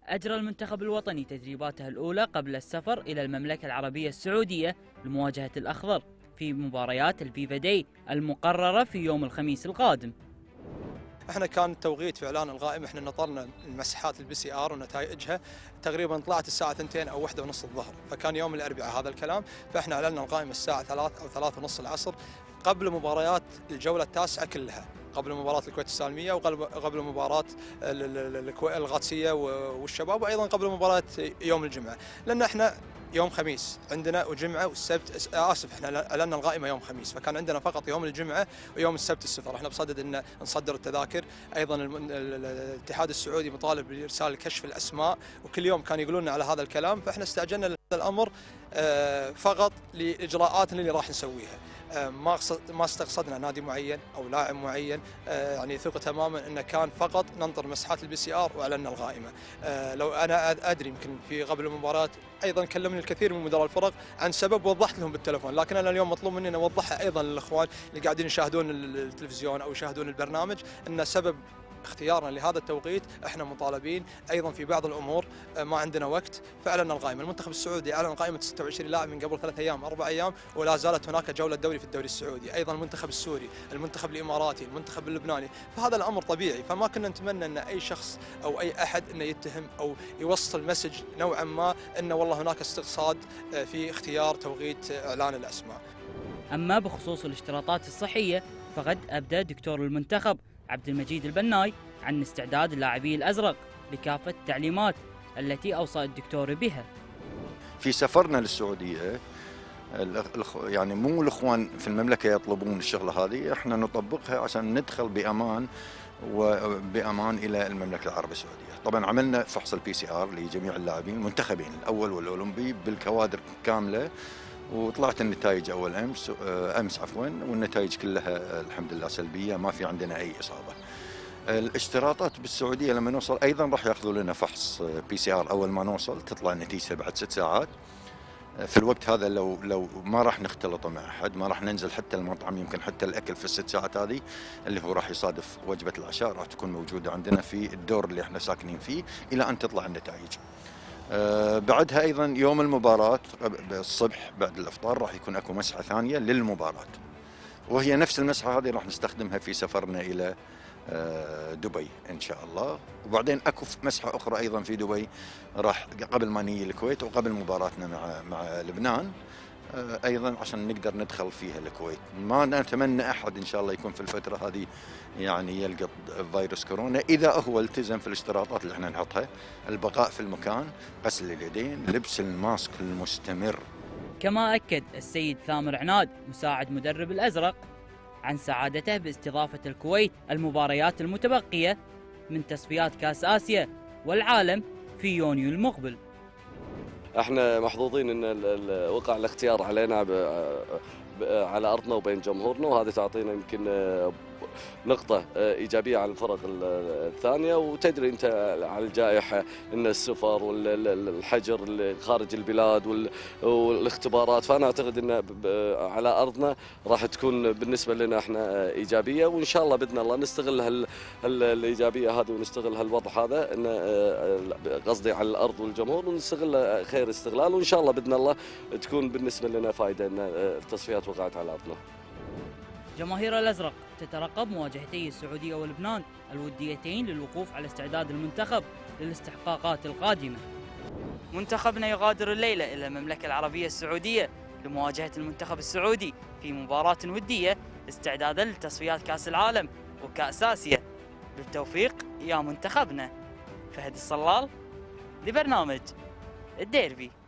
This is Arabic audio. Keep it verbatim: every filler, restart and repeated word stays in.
أجرى المنتخب الوطني تدريباته الأولى قبل السفر إلى المملكة العربية السعودية لمواجهة الأخضر في مباريات الفيفا داي المقررة في يوم الخميس القادم. احنا كان التوقيت في اعلان القائمه، احنا نطرنا المسحات البي سي ار ونتائجها تقريبا طلعت الساعه اثنتين او واحدة ونص الظهر، فكان يوم الاربعاء هذا الكلام، فاحنا اعلنا القائمه الساعه ثلاث او ثلاث ونص العصر قبل مباريات الجوله التاسعه كلها، قبل مباراه الكويت السالميه وقبل مباراه القادسيه والشباب، وايضا قبل مباراه يوم الجمعه، لان احنا يوم خميس عندنا وجمعه والسبت، اسف احنا اعلنا القائمه يوم خميس، فكان عندنا فقط يوم الجمعه ويوم السبت السفر، احنا بصدد ان نصدر التذاكر، ايضا الاتحاد السعودي مطالب بارسال كشف الاسماء، وكل يوم كان يقولون على هذا الكلام، فاحنا استعجلنا هذا الامر فقط لاجراءات اللي راح نسويها. ما ما استقصدنا نادي معين او لاعب معين، يعني ثقه تماما انه كان فقط ننطر مسحات البي سي ار واعلنا القائمه. لو انا ادري يمكن في قبل المباراه ايضا كلمني الكثير من مدراء الفرق عن سبب، وضحت لهم بالتلفون، لكن انا اليوم مطلوب مني ان اوضحها ايضا للاخوان اللي قاعدين يشاهدون التلفزيون او يشاهدون البرنامج، ان سبب اختيارنا لهذا التوقيت احنا مطالبين ايضا في بعض الامور ما عندنا وقت، فاعلنا القائمه. المنتخب السعودي اعلن قائمه ستة وعشرين لاعب من قبل ثلاث ايام اربع ايام، ولا زالت هناك جوله دوري في الدوري السعودي، ايضا المنتخب السوري، المنتخب الاماراتي، المنتخب اللبناني، فهذا الامر طبيعي، فما كنا نتمنى ان اي شخص او اي احد انه يتهم او يوصل مسج نوعا ما انه والله هناك استقصاد في اختيار توقيت اعلان الاسماء. اما بخصوص الاشتراطات الصحيه فقد ابدى دكتور المنتخب عبد المجيد البناي عن استعداد اللاعبي الأزرق لكافة التعليمات التي أوصى الدكتور بها. في سفرنا للسعودية يعني مو الإخوان في المملكة يطلبون الشغلة هذه، احنا نطبقها عشان ندخل بأمان وبأمان إلى المملكة العربية السعودية. طبعا عملنا فحص البي سي ار لجميع اللاعبين المنتخبين الأول والأولمبي بالكوادر كاملة، وطلعت النتائج أول أمس أمس عفوا والنتائج كلها الحمد لله سلبية، ما في عندنا أي إصابة. الاشتراطات بالسعوديه لما نوصل ايضا راح ياخذوا لنا فحص بي سي ار اول ما نوصل، تطلع نتيجته بعد ست ساعات. في الوقت هذا لو لو ما راح نختلط مع احد، ما راح ننزل حتى المطعم، يمكن حتى الاكل في الست ساعات هذه اللي هو راح يصادف وجبه العشاء راح تكون موجوده عندنا في الدور اللي احنا ساكنين فيه الى ان تطلع النتائج. أه بعدها ايضا يوم المباراه الصبح بعد الافطار راح يكون اكو مسحه ثانيه للمباراه، وهي نفس المسحه هذه راح نستخدمها في سفرنا الى دبي ان شاء الله، وبعدين اكو مسحه اخرى ايضا في دبي راح قبل ما نيجي الكويت وقبل مباراتنا مع مع لبنان ايضا عشان نقدر ندخل فيها الكويت. ما نتمنى احد ان شاء الله يكون في الفتره هذه يعني يلقط فيروس كورونا، اذا هو التزم في الاشتراطات اللي احنا نحطها، البقاء في المكان، غسل اليدين، لبس الماسك المستمر. كما اكد السيد ثامر عناد مساعد مدرب الازرق عن سعادته باستضافة الكويت المباريات المتبقية من تصفيات كأس آسيا والعالم في يونيو المقبل. احنا محظوظين ان وقع الاختيار علينا على ارضنا وبين جمهورنا، وهذه تعطينا يمكن نقطة إيجابية على الفرق الثانية. وتدري أنت على الجائحة أن السفر والحجر خارج البلاد والاختبارات، فأنا أعتقد أن على أرضنا راح تكون بالنسبة لنا إحنا إيجابية، وإن شاء الله بإذن الله نستغل الإيجابية هذه ونستغل هالوضع هذا، إن قصدي على الأرض والجمهور، ونستغل خير استغلال، وإن شاء الله بإذن الله تكون بالنسبة لنا فائدة أن التصفيات وقعت على أرضنا. جماهير الأزرق تترقب مواجهتي السعودية ولبنان الوديتين للوقوف على استعداد المنتخب للاستحقاقات القادمة. منتخبنا يغادر الليلة إلى المملكة العربية السعودية لمواجهة المنتخب السعودي في مباراة ودية استعدادا لتصفيات كأس العالم وكأس آسيا. بالتوفيق يا منتخبنا. فهد الصلال لبرنامج الديربي.